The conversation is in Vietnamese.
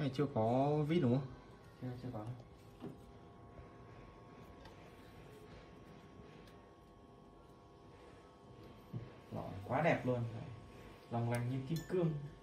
này chưa có vít đúng không? Chưa có. Lọ quá đẹp luôn, long lanh như kim cương.